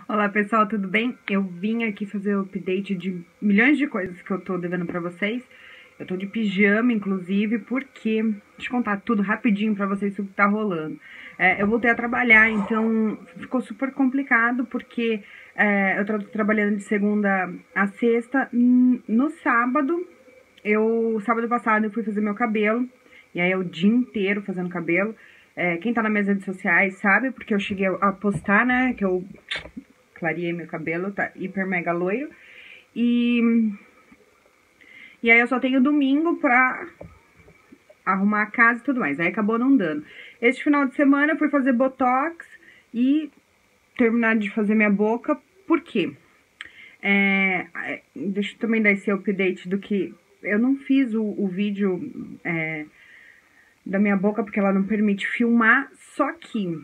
Olá pessoal, tudo bem? Eu vim aqui fazer o update de milhões de coisas que eu tô devendo pra vocês. Eu tô de pijama, inclusive, porque... Deixa eu contar tudo rapidinho pra vocês sobre o que tá rolando. Eu voltei a trabalhar, então ficou super complicado, porque eu tô trabalhando de segunda a sexta. No sábado, sábado passado eu fui fazer meu cabelo, e aí é o dia inteiro fazendo cabelo. Quem tá nas minhas redes sociais sabe, porque eu cheguei a postar, né, que eu clareei meu cabelo, tá hiper mega loiro. E, e aí eu só tenho domingo pra arrumar a casa e tudo mais. Aí acabou não dando. Este final de semana eu fui fazer botox e terminar de fazer minha boca. Por quê? Deixa eu também dar esse update do que... Eu não fiz o vídeo da minha boca porque ela não permite filmar, só que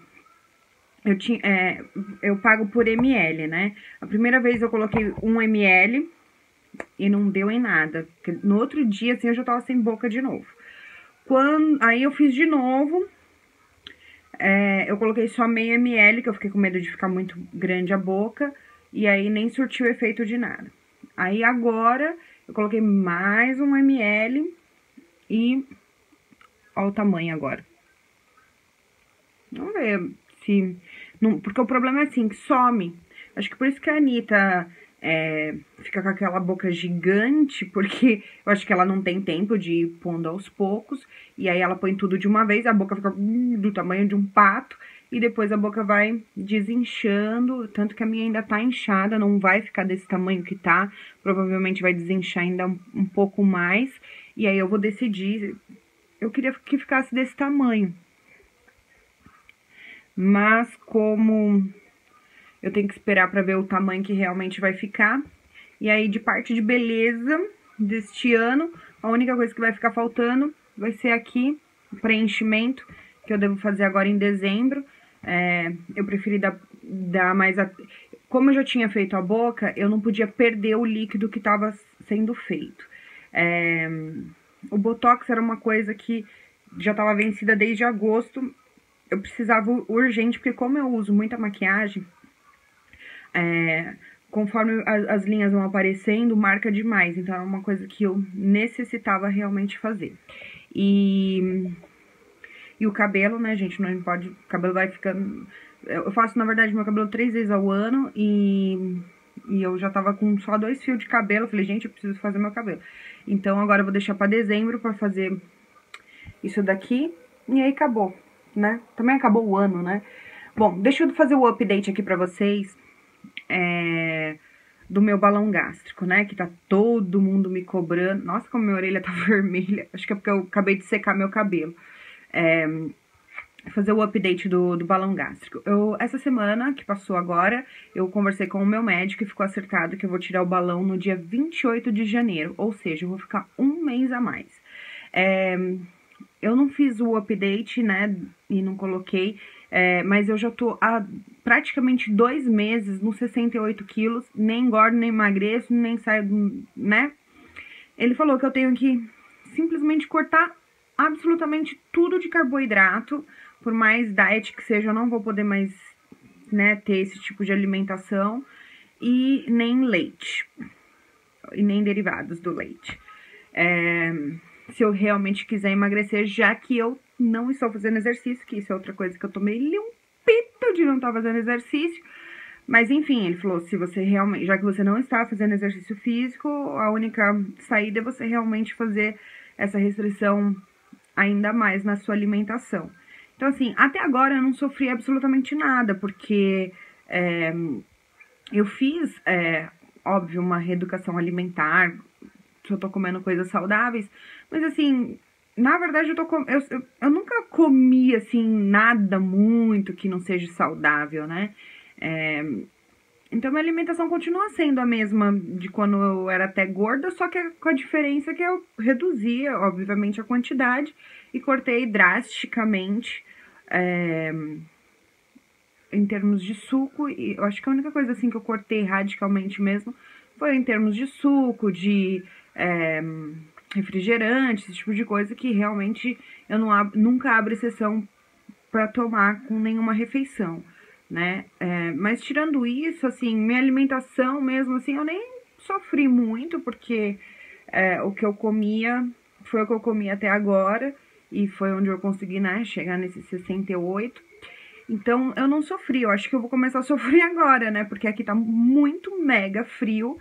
eu pago por ml, né? A primeira vez eu coloquei 1 ml e não deu em nada. No outro dia, assim, eu já tava sem boca de novo. Aí eu fiz de novo. Eu coloquei só meio ml, que eu fiquei com medo de ficar muito grande a boca. E aí nem surtiu efeito de nada. Aí agora eu coloquei mais 1 ml e... Olha o tamanho agora. Vamos ver se... Não, porque o problema é assim, que some. Acho que por isso que a Anitta fica com aquela boca gigante, porque eu acho que ela não tem tempo de ir pondo aos poucos. E aí ela põe tudo de uma vez, a boca fica do tamanho de um pato. E depois a boca vai desinchando, tanto que a minha ainda tá inchada, não vai ficar desse tamanho que tá. Provavelmente vai desinchar ainda um pouco mais. E aí eu vou decidir. Eu queria que ficasse desse tamanho. Mas como eu tenho que esperar pra ver o tamanho que realmente vai ficar. E aí, de parte de beleza deste ano, a única coisa que vai ficar faltando vai ser aqui o preenchimento, que eu devo fazer agora em dezembro. Eu preferi dar mais... Como eu já tinha feito a boca, eu não podia perder o líquido que estava sendo feito. O Botox era uma coisa que já estava vencida desde agosto. Eu precisava urgente, porque como eu uso muita maquiagem, conforme as linhas vão aparecendo, marca demais. Então, é uma coisa que eu necessitava realmente fazer. E o cabelo, né, gente, não pode... O cabelo vai ficando... Eu faço, na verdade, meu cabelo 3 vezes ao ano e eu já tava com só 2 fios de cabelo. Eu falei, gente, eu preciso fazer meu cabelo. Então, agora eu vou deixar pra dezembro pra fazer isso daqui. E aí, acabou, né? Também acabou o ano, né? Bom, deixa eu fazer o update aqui pra vocês do meu balão gástrico, né? Que tá todo mundo me cobrando. Nossa, como minha orelha tá vermelha. Acho que é porque eu acabei de secar meu cabelo. Fazer o update do balão gástrico. Essa semana, que passou agora, eu conversei com o meu médico e ficou acertado que eu vou tirar o balão no dia 28 de janeiro. Ou seja, eu vou ficar um mês a mais. Eu não fiz o update, né, e não coloquei, mas eu já tô há praticamente 2 meses nos 68 quilos, nem engordo, nem emagreço, nem saio, né? Ele falou que eu tenho que simplesmente cortar absolutamente tudo de carboidrato, por mais diet que seja, eu não vou poder mais, né, ter esse tipo de alimentação, e nem leite, e nem derivados do leite. Se eu realmente quiser emagrecer, já que eu não estou fazendo exercício, que isso é outra coisa que eu tomei um pito de não estar fazendo exercício. Mas enfim, ele falou, se você realmente, já que você não está fazendo exercício físico, a única saída é você realmente fazer essa restrição ainda mais na sua alimentação. Então assim, até agora eu não sofri absolutamente nada, porque eu fiz, óbvio, uma reeducação alimentar, que eu tô comendo coisas saudáveis, mas assim, na verdade eu nunca comi assim nada muito que não seja saudável, né? Então minha alimentação continua sendo a mesma de quando eu era até gorda, só que com a diferença que eu reduzia, obviamente, a quantidade e cortei drasticamente em termos de suco. E eu acho que a única coisa assim que eu cortei radicalmente mesmo foi em termos de suco, de refrigerante, esse tipo de coisa que realmente eu nunca abro exceção para tomar com nenhuma refeição. né? Mas tirando isso, assim, minha alimentação mesmo, assim, eu nem sofri muito, porque o que eu comia foi o que eu comi até agora, e foi onde eu consegui, né, chegar nesses 68. Então, eu não sofri, eu acho que eu vou começar a sofrer agora, né, porque aqui tá muito mega frio,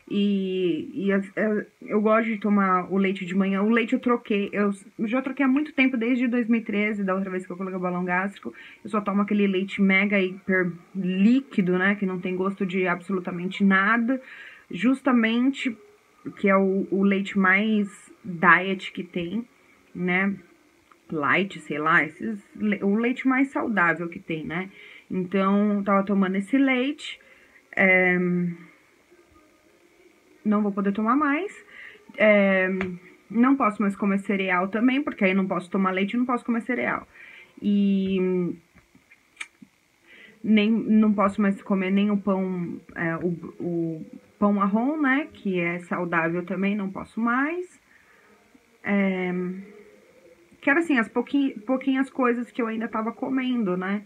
eu gosto de tomar o leite de manhã. O leite eu troquei, eu já troquei há muito tempo, desde 2013, da outra vez que eu coloquei o balão gástrico. Eu só tomo aquele leite mega hiper líquido, né, que não tem gosto de absolutamente nada, justamente que é o leite mais diet que tem, né, light, sei lá, o leite mais saudável que tem, né. Então, tava tomando esse leite, não vou poder tomar mais. Não posso mais comer cereal também, porque aí não posso tomar leite e não posso comer cereal. E nem não posso mais comer nem o pão, o pão marrom, né, que é saudável também, não posso mais. Que era assim, as pouquinhas coisas que eu ainda tava comendo, né.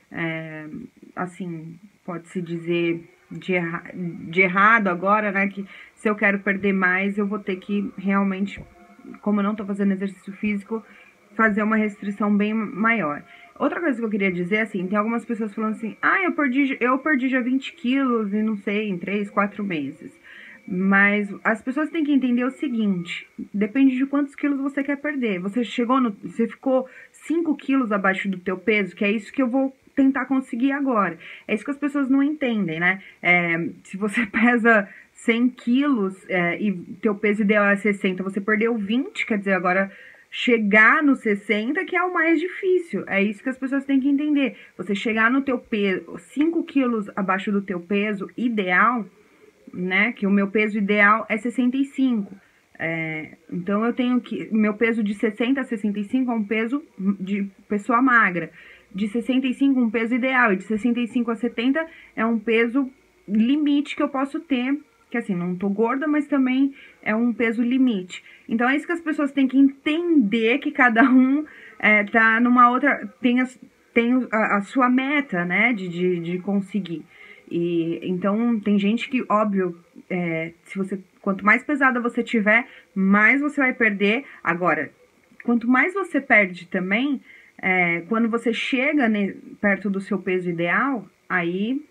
Assim, pode-se dizer de errado agora, né, que se eu quero perder mais, eu vou ter que realmente, como eu não tô fazendo exercício físico, fazer uma restrição bem maior. Outra coisa que eu queria dizer, assim, tem algumas pessoas falando assim, eu perdi já 20 quilos e não sei, em 3, 4 meses. Mas as pessoas têm que entender o seguinte, depende de quantos quilos você quer perder. Você ficou 5 quilos abaixo do teu peso, que é isso que eu vou tentar conseguir agora. É isso que as pessoas não entendem, né? Se você pesa 100 quilos e teu peso ideal é 60, você perdeu 20, quer dizer, agora chegar no 60 que é o mais difícil. É isso que as pessoas têm que entender. Você chegar no teu peso, 5 quilos abaixo do teu peso ideal, né? Que o meu peso ideal é 65. Então eu tenho que. Meu peso de 60 a 65 é um peso de pessoa magra. De 65 um peso ideal. E de 65 a 70 é um peso limite que eu posso ter. Que assim, não tô gorda, mas também é um peso limite. Então é isso que as pessoas têm que entender, que cada um tá numa outra. Tem a sua meta, né? De conseguir. E então tem gente que, óbvio, se você, quanto mais pesada você tiver, mais você vai perder. Agora, quanto mais você perde também, quando você chega perto do seu peso ideal, aí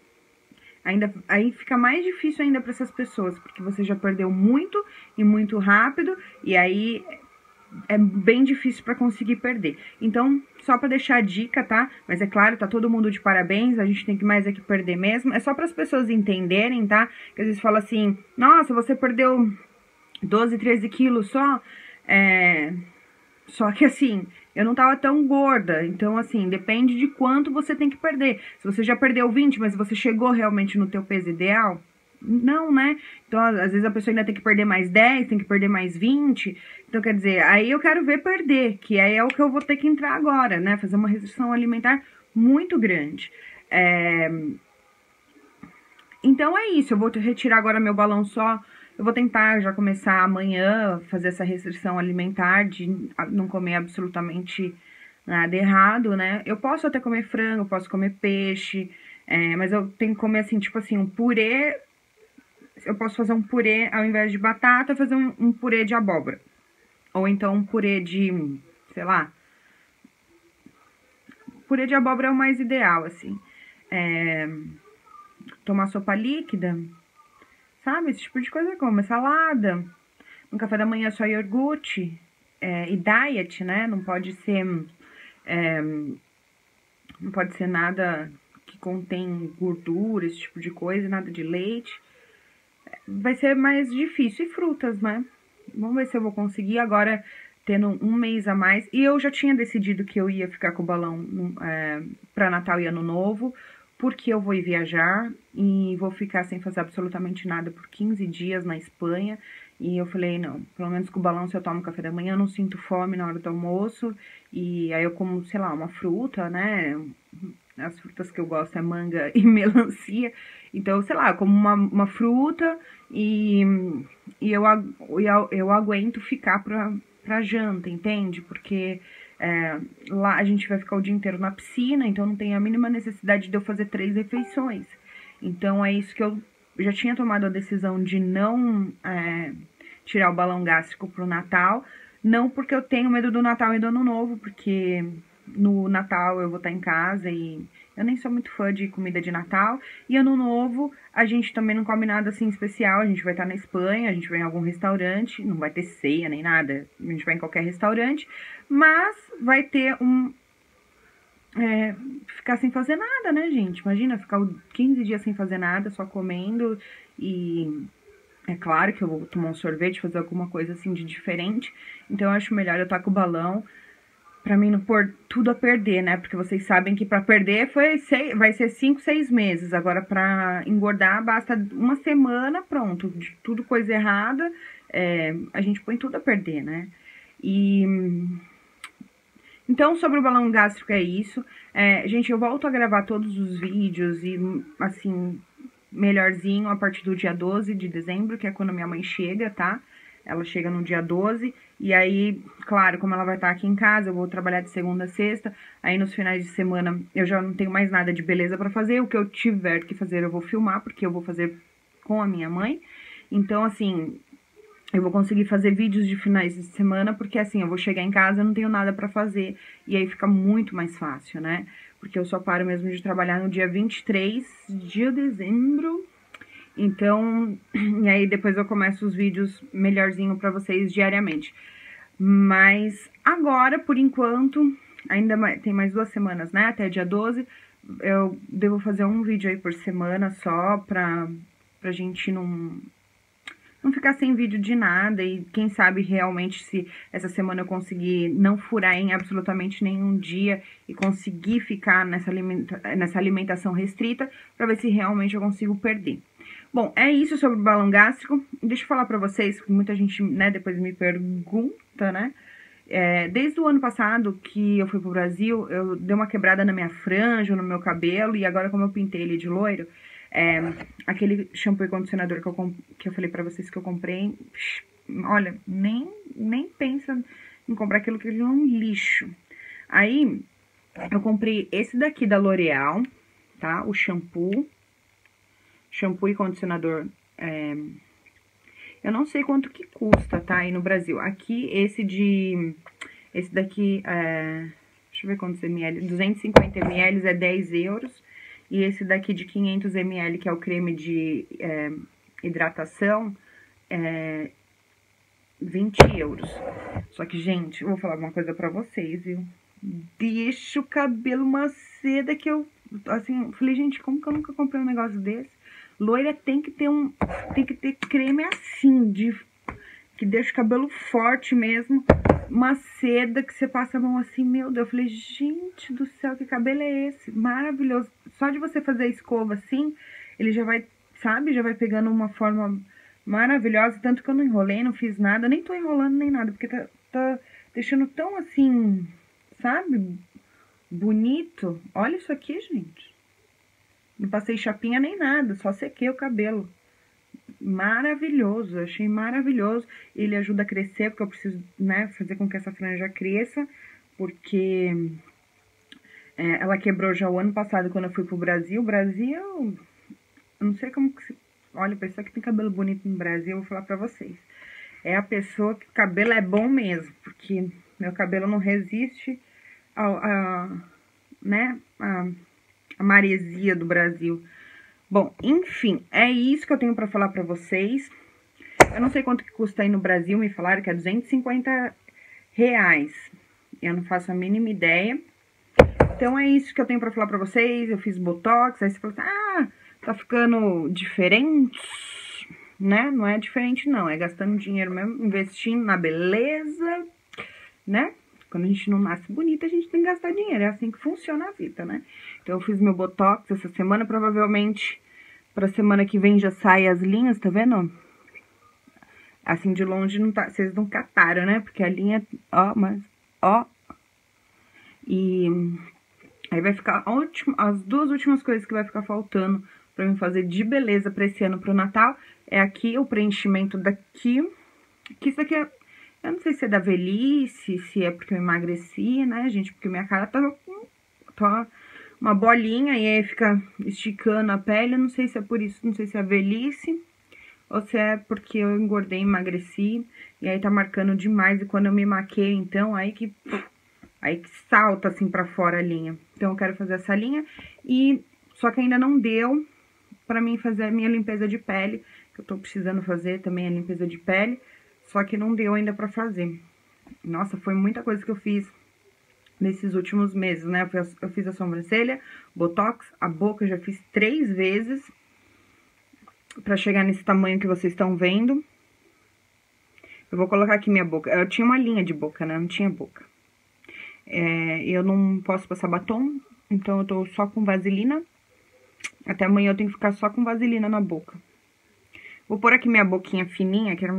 fica mais difícil ainda para essas pessoas, porque você já perdeu muito e muito rápido, e aí é bem difícil para conseguir perder. Então, só para deixar a dica, tá? Mas é claro, tá todo mundo de parabéns, a gente tem que mais é que perder mesmo. É só para as pessoas entenderem, tá? Que às vezes fala assim, nossa, você perdeu 12, 13 quilos só. Só que assim, eu não tava tão gorda. Então, assim, depende de quanto você tem que perder. Se você já perdeu 20, mas você chegou realmente no teu peso ideal, não, né? Então, às vezes a pessoa ainda tem que perder mais 10, tem que perder mais 20. Então, quer dizer, aí eu quero ver perder, que aí é o que eu vou ter que entrar agora, né? Fazer uma restrição alimentar muito grande. Então, é isso. Eu vou retirar agora meu balão só. Eu vou tentar já começar amanhã, fazer essa restrição alimentar, de não comer absolutamente nada errado, né? Eu posso até comer frango, posso comer peixe, mas eu tenho que comer, assim, tipo assim, um purê. Eu posso fazer um purê, ao invés de batata, fazer um purê de abóbora. Ou então um purê de, sei lá. Purê de abóbora é o mais ideal, assim. Tomar sopa líquida, sabe? Esse tipo de coisa, como salada. No café da manhã só iogurte. E diet, né? Não pode ser nada que contém gordura, esse tipo de coisa, nada de leite. Vai ser mais difícil. E frutas, né? Vamos ver se eu vou conseguir agora, tendo um mês a mais. E eu já tinha decidido que eu ia ficar com o balão para Natal e Ano Novo, porque eu vou ir viajar e vou ficar sem fazer absolutamente nada por 15 dias na Espanha. E eu falei, não, pelo menos com o balão, se eu tomo café da manhã, eu não sinto fome na hora do almoço. E aí eu como, sei lá, uma fruta, né? As frutas que eu gosto é manga e melancia. Então, sei lá, eu como uma fruta e eu aguento ficar pra janta, entende? Porque Lá a gente vai ficar o dia inteiro na piscina, então não tem a mínima necessidade de eu fazer 3 refeições. Então é isso que eu já tinha tomado a decisão de não tirar o balão gástrico pro Natal. Não porque eu tenho medo do Natal e do Ano Novo, porque no Natal eu vou estar em casa e eu nem sou muito fã de comida de Natal. E Ano Novo a gente também não come nada assim especial. A gente vai estar na Espanha, a gente vai em algum restaurante, não vai ter ceia nem nada. A gente vai em qualquer restaurante, mas vai ter ficar sem fazer nada, né, gente? Imagina ficar 15 dias sem fazer nada, só comendo. E é claro que eu vou tomar um sorvete, fazer alguma coisa assim de diferente. Então eu acho melhor eu estar com o balão pra mim não pôr tudo a perder, né? Porque vocês sabem que pra perder vai ser 5, 6 meses. Agora pra engordar basta uma semana, pronto. De tudo coisa errada, a gente põe tudo a perder, né? Então, sobre o balão gástrico é isso. Gente, eu volto a gravar todos os vídeos e, assim, melhorzinho a partir do dia 12 de dezembro, que é quando minha mãe chega, tá? Ela chega no dia 12, e aí, claro, como ela vai estar aqui em casa, eu vou trabalhar de segunda a sexta, aí nos finais de semana eu já não tenho mais nada de beleza pra fazer, o que eu tiver que fazer eu vou filmar, porque eu vou fazer com a minha mãe. Então, assim, eu vou conseguir fazer vídeos de finais de semana, porque assim, eu vou chegar em casa, eu não tenho nada pra fazer, e aí fica muito mais fácil, né? Porque eu só paro mesmo de trabalhar no dia 23 de dezembro. Então, e aí depois eu começo os vídeos melhorzinho pra vocês diariamente. Mas agora, por enquanto, ainda tem mais 2 semanas, né? Até dia 12, eu devo fazer um vídeo aí por semana só pra gente não ficar sem vídeo de nada. E quem sabe realmente se essa semana eu conseguir não furar em absolutamente nenhum dia e conseguir ficar nessa alimentação restrita, pra ver se realmente eu consigo perder. Bom, é isso sobre o balão gástrico. Deixa eu falar pra vocês, que muita gente, né, depois me pergunta, né? Desde o ano passado que eu fui pro Brasil, eu dei uma quebrada na minha franja, no meu cabelo, e agora como eu pintei ele de loiro, aquele shampoo e condicionador que eu falei pra vocês que eu comprei, olha, nem pensa em comprar aquilo, que ele é um lixo. Aí, eu comprei esse daqui da L'Oréal, tá? O shampoo e condicionador, eu não sei quanto que custa, tá? Aí no Brasil. Aqui, esse daqui, deixa eu ver quantos ml, 250 ml é 10 euros. E esse daqui de 500 ml, que é o creme de hidratação, é 20 euros. Só que, gente, eu vou falar uma coisa pra vocês, viu? Deixa o cabelo uma seda que eu, assim, falei, gente, como que eu nunca comprei um negócio desse? Loira tem que ter creme assim, que deixa o cabelo forte mesmo. Uma seda que você passa a mão assim, meu Deus. Eu falei, gente do céu, que cabelo é esse? Maravilhoso. Só de você fazer a escova assim, ele já vai, sabe? Já vai pegando uma forma maravilhosa. Tanto que eu não enrolei, não fiz nada. Nem tô enrolando nem nada, porque tá deixando tão assim, sabe? Bonito. Olha isso aqui, gente. Não passei chapinha nem nada, só sequei o cabelo. Maravilhoso, achei maravilhoso. Ele ajuda a crescer, porque eu preciso, né, fazer com que essa franja cresça, porque ela quebrou já o ano passado, quando eu fui pro Brasil. O Brasil, eu não sei como que se... Olha, a pessoa que tem cabelo bonito no Brasil, eu vou falar pra vocês. É a pessoa que o cabelo é bom mesmo, porque meu cabelo não resiste né, a maresia do Brasil. Bom, enfim, é isso que eu tenho pra falar pra vocês. Eu não sei quanto que custa aí no Brasil, me falaram que é 250 reais. Eu não faço a mínima ideia. Então é isso que eu tenho pra falar pra vocês. Eu fiz botox, aí você falou assim, tá ficando diferente, né? Não é diferente não, é gastando dinheiro mesmo, investindo na beleza, né? Quando a gente não nasce bonita, a gente tem que gastar dinheiro. É assim que funciona a vida, né? Então, eu fiz meu botox essa semana. Provavelmente, pra semana que vem já sai as linhas, tá vendo? Assim, de longe, não tá, vocês não cataram, né? Porque a linha, ó, mas, ó. E aí vai ficar as 2 últimas coisas que vai ficar faltando pra mim fazer de beleza pra esse ano, pro Natal. É aqui, o preenchimento daqui. Que isso aqui Eu não sei se é da velhice, se é porque eu emagreci, né, gente? Porque minha cara tá uma bolinha e aí fica esticando a pele. Eu não sei se é por isso, não sei se é a velhice ou se é porque eu engordei, emagreci e aí tá marcando demais. E quando eu me maquei, então, aí que salta assim pra fora a linha. Então eu quero fazer essa linha e só que ainda não deu pra mim fazer a minha limpeza de pele, que eu tô precisando fazer também a limpeza de pele, só que não deu ainda pra fazer. Nossa, foi muita coisa que eu fiz nesses últimos meses, né? Eu fiz a sobrancelha, botox, a boca eu já fiz 3 vezes pra chegar nesse tamanho que vocês estão vendo. Eu vou colocar aqui minha boca. Eu tinha uma linha de boca, né? Não tinha boca. Eu não posso passar batom, então eu tô só com vaselina. Até amanhã eu tenho que ficar só com vaselina na boca. Vou pôr aqui minha boquinha fininha, que era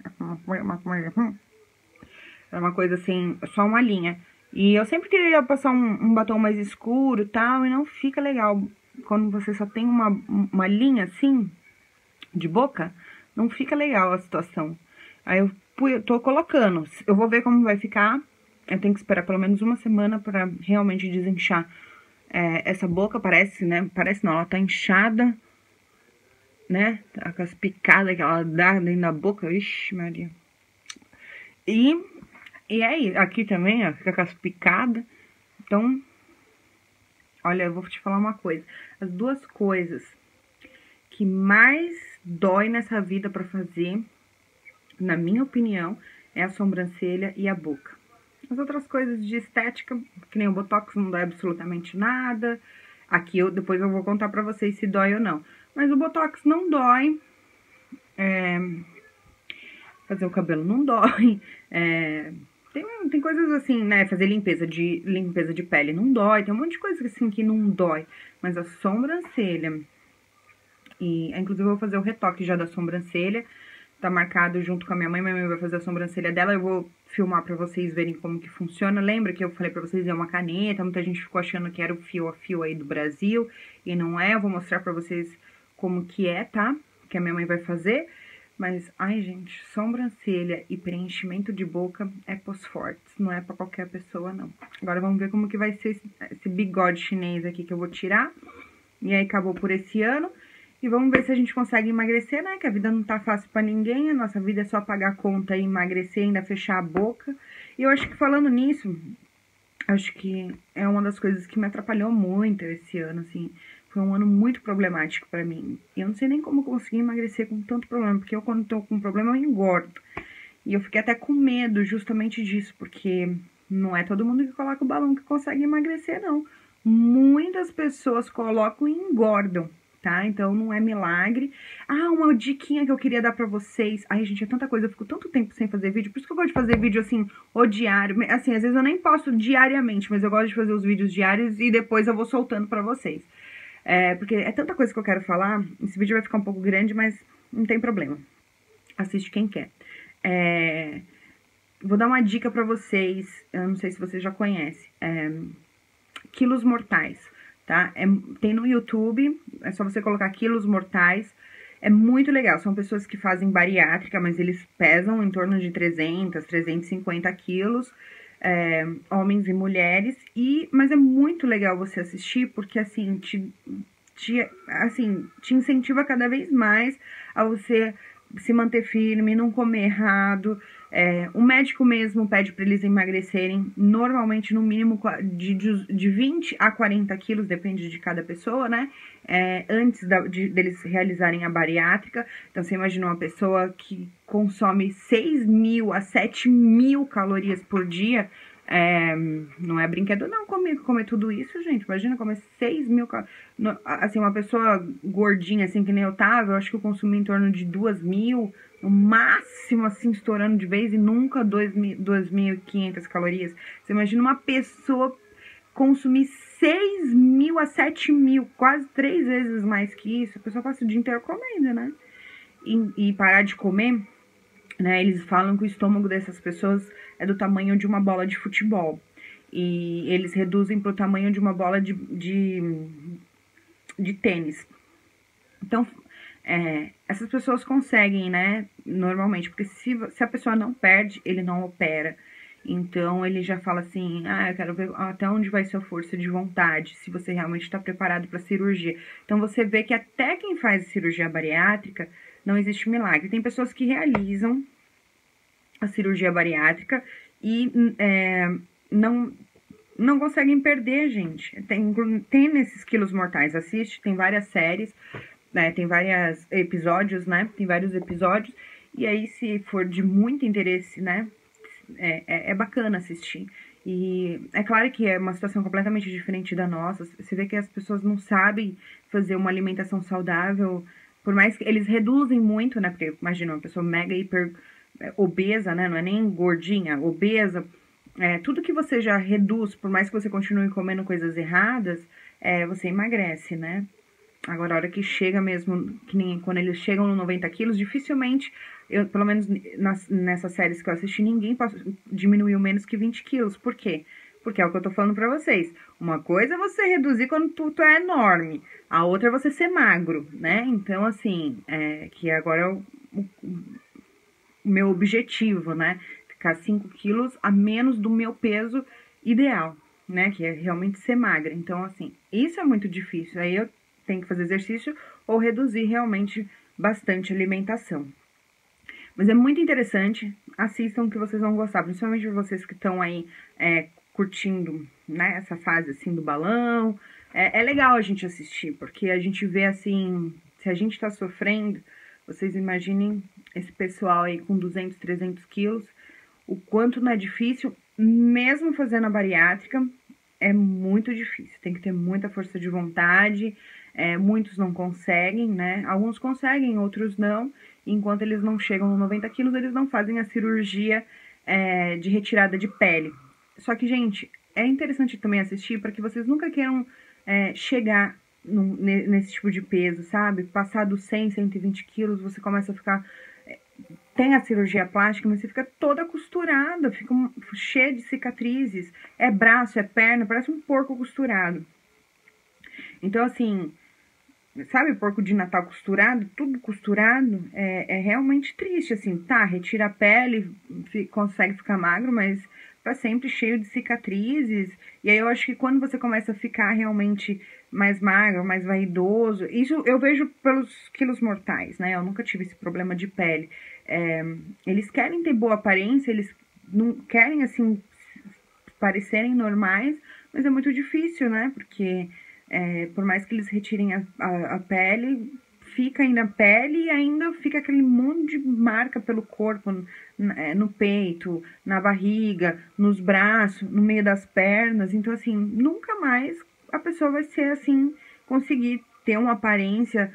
uma coisa assim, só uma linha. E eu sempre queria passar um batom mais escuro e tal, e não fica legal. Quando você só tem uma linha assim, de boca, não fica legal a situação. Aí eu tô colocando, eu vou ver como vai ficar. Eu tenho que esperar pelo menos uma semana pra realmente desinchar essa boca. Parece, né? Parece não, ela tá inchada, né? Tá com as picadas que ela dá dentro da boca. Ixi, Maria. E aí, aqui também, ó, fica com as picadas. Então, olha, eu vou te falar uma coisa. As duas coisas que mais dói nessa vida pra fazer, na minha opinião, é a sobrancelha e a boca. As outras coisas de estética, que nem o botox, não dói absolutamente nada. Aqui, depois eu vou contar pra vocês se dói ou não. Mas o botox não dói. Fazer o cabelo não dói. Tem coisas assim, né? Fazer limpeza de pele não dói. Tem um monte de coisa assim que não dói. Mas a sobrancelha... inclusive, eu vou fazer o retoque já da sobrancelha. Tá marcado junto com a minha mãe. Minha mãe vai fazer a sobrancelha dela. Eu vou filmar pra vocês verem como que funciona. Lembra que eu falei pra vocês, é uma caneta. Muita gente ficou achando que era o fio a fio aí do Brasil. E não é. Eu vou mostrar pra vocês como que é, tá? Que a minha mãe vai fazer. Mas, ai, gente, sobrancelha e preenchimento de boca é pros fortes. Não é pra qualquer pessoa, não. Agora, vamos ver como que vai ser esse bigode chinês aqui que eu vou tirar. E aí, acabou por esse ano. E vamos ver se a gente consegue emagrecer, né? Que a vida não tá fácil pra ninguém. A nossa vida é só pagar a conta e emagrecer, ainda fechar a boca. E eu acho que falando nisso, acho que é uma das coisas que me atrapalhou muito esse ano, assim. Foi um ano muito problemático pra mim. E eu não sei nem como eu consegui emagrecer com tanto problema. Porque eu, quando tô com problema, eu engordo. E eu fiquei até com medo justamente disso. Porque não é todo mundo que coloca o balão que consegue emagrecer, não. Muitas pessoas colocam e engordam, tá? Então, não é milagre. Ah, uma diquinha que eu queria dar pra vocês. Ai, gente, é tanta coisa. Eu fico tanto tempo sem fazer vídeo. Por isso que eu gosto de fazer vídeo, assim, o diário. Assim, às vezes eu nem posto diariamente, mas eu gosto de fazer os vídeos diários e depois eu vou soltando pra vocês. Porque é tanta coisa que eu quero falar. Esse vídeo vai ficar um pouco grande, mas não tem problema. Assiste quem quer. Vou dar uma dica pra vocês. Eu não sei se vocês já conhecem. Quilos Mortais, tá? Tem no YouTube, é só você colocar Quilos Mortais. É muito legal, são pessoas que fazem bariátrica, mas eles pesam em torno de 300, 350 quilos, homens e mulheres. Mas é muito legal você assistir, porque assim, te incentiva cada vez mais a você se manter firme, não comer errado. O médico mesmo pede para eles emagrecerem normalmente no mínimo de 20 a 40 quilos, depende de cada pessoa, né? Antes deles realizarem a bariátrica. Então, você imagina uma pessoa que consome 6.000 a 7.000 calorias por dia. Não é brinquedo não comer tudo isso, gente. Imagina comer 6.000 assim, uma pessoa gordinha, assim, que nem eu tava, eu acho que eu consumi em torno de 2.000, no máximo, assim, estourando de vez, e nunca 2.500 calorias. Você imagina uma pessoa consumir 6.000 a 7.000, quase 3 vezes mais que isso. A pessoa passa o dia inteiro comendo, né? E parar de comer, né? Eles falam que o estômago dessas pessoas é do tamanho de uma bola de futebol. E eles reduzem para o tamanho de uma bola de tênis. Então, essas pessoas conseguem, né, normalmente, porque se a pessoa não perde, ele não opera. Então, ele já fala assim, eu quero ver até onde vai sua força de vontade, se você realmente está preparado para cirurgia. Então, você vê que até quem faz cirurgia bariátrica, não existe milagre. Tem pessoas que realizam a cirurgia bariátrica e não conseguem perder, gente. Tem nesses quilos mortais, assiste, tem várias séries, né, tem vários episódios, né, tem vários episódios, e aí se for de muito interesse, né, é bacana assistir. E é claro que é uma situação completamente diferente da nossa, você vê que as pessoas não sabem fazer uma alimentação saudável, por mais que eles reduzem muito, né, porque imagina uma pessoa mega hiper obesa, né, não é nem gordinha, obesa, tudo que você já reduz, por mais que você continue comendo coisas erradas, você emagrece, né? Agora, a hora que chega mesmo, que nem quando eles chegam no 90 quilos, dificilmente, pelo menos nessas séries que eu assisti, ninguém diminuiu menos que 20 quilos. Por quê? Porque é o que eu tô falando pra vocês. Uma coisa é você reduzir quando tu é enorme, a outra é você ser magro, né? Então, assim, que agora é o meu objetivo, né? Ficar 5 quilos a menos do meu peso ideal, né? Que é realmente ser magra. Então, assim, isso é muito difícil. Aí eu tenho que fazer exercício ou reduzir realmente bastante a alimentação. Mas é muito interessante. Assistam que vocês vão gostar. Principalmente vocês que estão aí curtindo, né? Essa fase, assim, do balão. É legal a gente assistir, porque a gente vê, assim, se a gente tá sofrendo, vocês imaginem esse pessoal aí com 200, 300 quilos, o quanto não é difícil, mesmo fazendo a bariátrica, é muito difícil. Tem que ter muita força de vontade, muitos não conseguem, né? Alguns conseguem, outros não. Enquanto eles não chegam nos 90 quilos, eles não fazem a cirurgia de retirada de pele. Só que, gente, é interessante também assistir para que vocês nunca queiram chegar nesse tipo de peso, sabe? Passar dos 100, 120 quilos, você começa a ficar... Tem a cirurgia plástica, mas você fica toda costurada, fica cheia de cicatrizes. É braço, é perna, parece um porco costurado. Então, assim, sabe porco de Natal costurado? Tudo costurado. É realmente triste, assim. Tá, retira a pele, consegue ficar magro, mas tá sempre cheio de cicatrizes. E aí eu acho que quando você começa a ficar realmente mais magro, mais vaidoso, isso eu vejo pelos quilos mortais, né? Eu nunca tive esse problema de pele. Eles querem ter boa aparência, eles não querem, assim, parecerem normais, mas é muito difícil, né? Porque por mais que eles retirem a pele, fica ainda a pele e ainda fica aquele monte de marca pelo corpo, no peito, na barriga, nos braços, no meio das pernas. Então, assim, nunca mais a pessoa vai ser assim, conseguir ter uma aparência,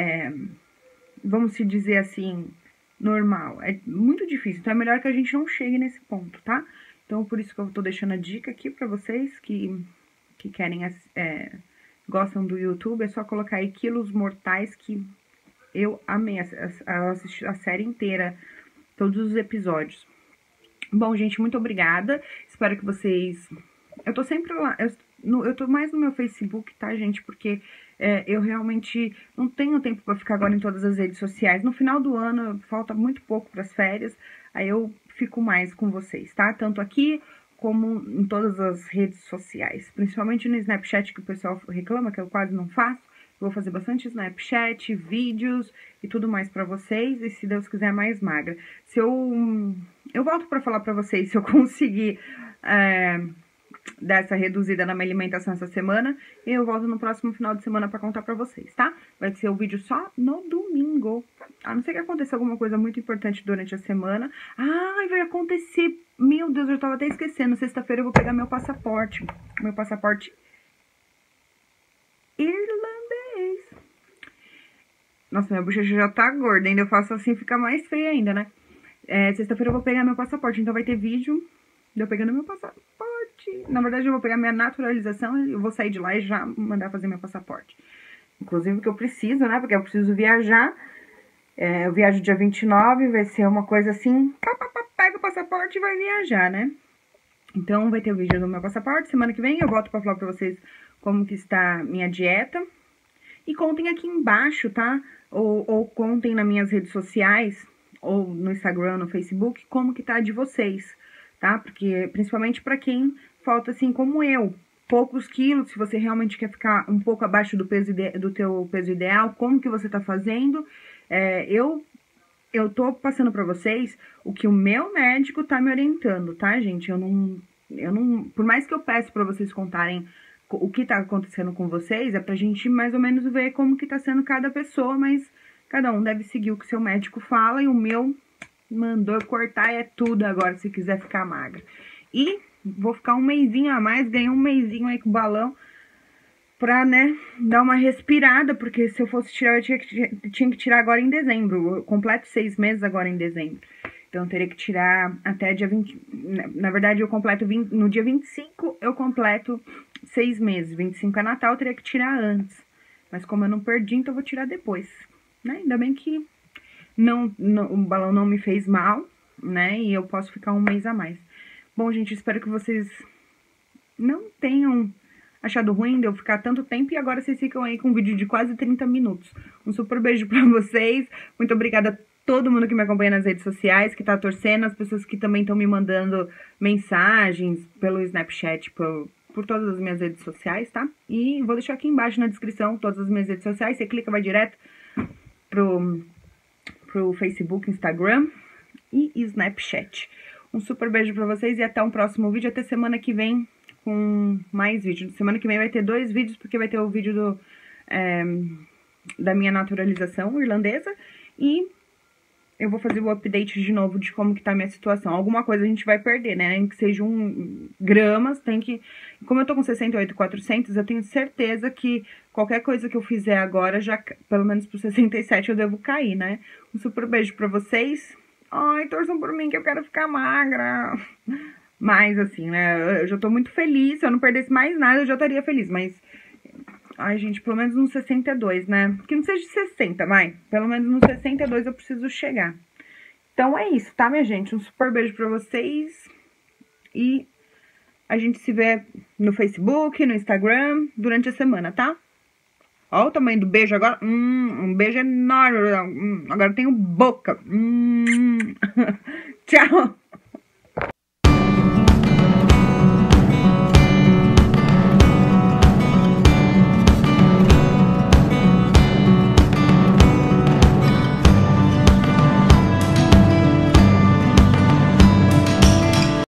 vamos se dizer assim, normal. É muito difícil, então é melhor que a gente não chegue nesse ponto, tá? Então, por isso que eu tô deixando a dica aqui pra vocês que querem, gostam do YouTube, é só colocar aí quilos mortais, que eu amei, eu assisti a série inteira, todos os episódios. Bom, gente, muito obrigada, espero que vocês... Eu tô sempre lá, eu tô mais no meu Facebook, tá, gente? Porque eu realmente não tenho tempo pra ficar agora em todas as redes sociais. No final do ano, falta muito pouco pras férias, aí eu fico mais com vocês, tá? Tanto aqui como em todas as redes sociais. Principalmente no Snapchat, que o pessoal reclama, que eu quase não faço. Eu vou fazer bastante Snapchat, vídeos e tudo mais pra vocês. E se Deus quiser, mais magra. Se eu volto pra falar pra vocês se eu conseguir... dessa reduzida na minha alimentação essa semana, e eu volto no próximo final de semana pra contar pra vocês, tá? Vai ser o vídeo só no domingo. A não ser que aconteça alguma coisa muito importante durante a semana. Ai, vai acontecer... Meu Deus, eu tava até esquecendo. Sexta-feira eu vou pegar meu passaporte. Meu passaporte irlandês. Nossa, minha bochecha já tá gorda, ainda eu faço assim, fica mais feia ainda, né? Sexta-feira eu vou pegar meu passaporte, então vai ter vídeo de eu pegando meu passaporte. Na verdade, eu vou pegar minha naturalização e eu vou sair de lá e já mandar fazer meu passaporte. Inclusive, que eu preciso, né? Porque eu preciso viajar. Eu viajo dia 29, vai ser uma coisa assim... Pega o passaporte e vai viajar, né? Então, vai ter o vídeo do meu passaporte. Semana que vem eu volto pra falar pra vocês como que está minha dieta. E contem aqui embaixo, tá? Ou contem nas minhas redes sociais, ou no Instagram, no Facebook, como que tá de vocês, tá? Porque, principalmente pra quem falta, assim, como eu, poucos quilos, se você realmente quer ficar um pouco abaixo do peso do teu peso ideal, como que você tá fazendo? Eu tô passando pra vocês o que o meu médico tá me orientando, tá, gente? Eu não, por mais que eu peço pra vocês contarem o que tá acontecendo com vocês, é pra gente mais ou menos ver como que tá sendo cada pessoa, mas cada um deve seguir o que seu médico fala, e o meu mandou eu cortar é tudo agora, se quiser ficar magra. E vou ficar um mêsinho a mais, ganhei um mêsinho aí com o balão, pra, né, dar uma respirada, porque se eu fosse tirar, eu tinha que tirar agora em dezembro. Eu completo 6 meses agora em dezembro. Então, eu teria que tirar até dia 20... Na verdade, eu completo no dia 25, eu completo 6 meses. 25 é Natal, eu teria que tirar antes. Mas como eu não perdi, então eu vou tirar depois, né? Ainda bem que o balão não me fez mal, né? E eu posso ficar um mês a mais. Bom, gente, espero que vocês não tenham achado ruim de eu ficar tanto tempo, e agora vocês ficam aí com um vídeo de quase 30 minutos. Um super beijo pra vocês. Muito obrigada a todo mundo que me acompanha nas redes sociais, que tá torcendo, as pessoas que também estão me mandando mensagens pelo Snapchat, por todas as minhas redes sociais, tá? E vou deixar aqui embaixo na descrição todas as minhas redes sociais. Você clica, vai direto pro Facebook, Instagram e Snapchat. Um super beijo pra vocês e até um próximo vídeo. Até semana que vem com mais vídeos. Semana que vem vai ter 2 vídeos, porque vai ter o vídeo da minha naturalização irlandesa. E eu vou fazer o update de novo de como que tá a minha situação. Alguma coisa a gente vai perder, né? Nem que sejam gramas, tem que... Como eu tô com 68,400, eu tenho certeza que qualquer coisa que eu fizer agora, já pelo menos pro 67 eu devo cair, né? Um super beijo pra vocês. Ai, torçam por mim que eu quero ficar magra. Mas, assim, né, eu já tô muito feliz. Se eu não perdesse mais nada, eu já estaria feliz. Mas, ai, gente, pelo menos nos 62, né? Que não seja 60, vai. Pelo menos nos 62 eu preciso chegar. Então, é isso, tá, minha gente? Um super beijo pra vocês. E a gente se vê no Facebook, no Instagram, durante a semana, tá? Ó o tamanho do beijo agora. Um beijo enorme. Agora eu tenho boca. Tchau.